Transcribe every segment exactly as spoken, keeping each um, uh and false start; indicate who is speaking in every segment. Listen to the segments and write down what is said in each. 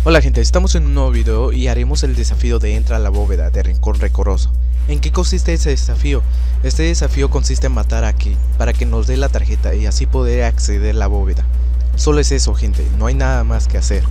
Speaker 1: Hola gente, estamos en un nuevo video y haremos el desafío de entra a la bóveda de Rincón Rencoroso. ¿En qué consiste ese desafío? Este desafío consiste en matar a Key para que nos dé la tarjeta y así poder acceder a la bóveda. Solo es eso gente, no hay nada más que hacer.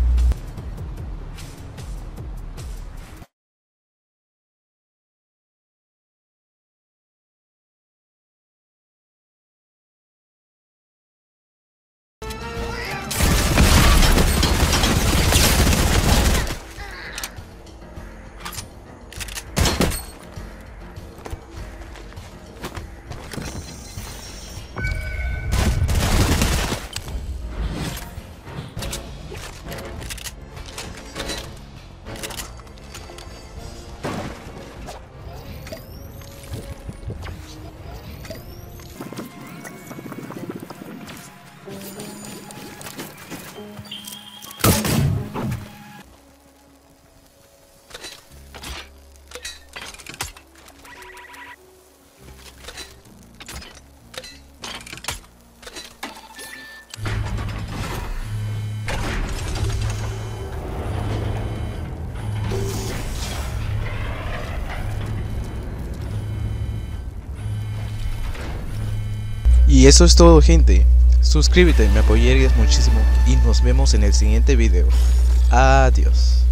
Speaker 1: Y eso es todo gente, suscríbete, me apoyarías muchísimo y nos vemos en el siguiente video. Adiós.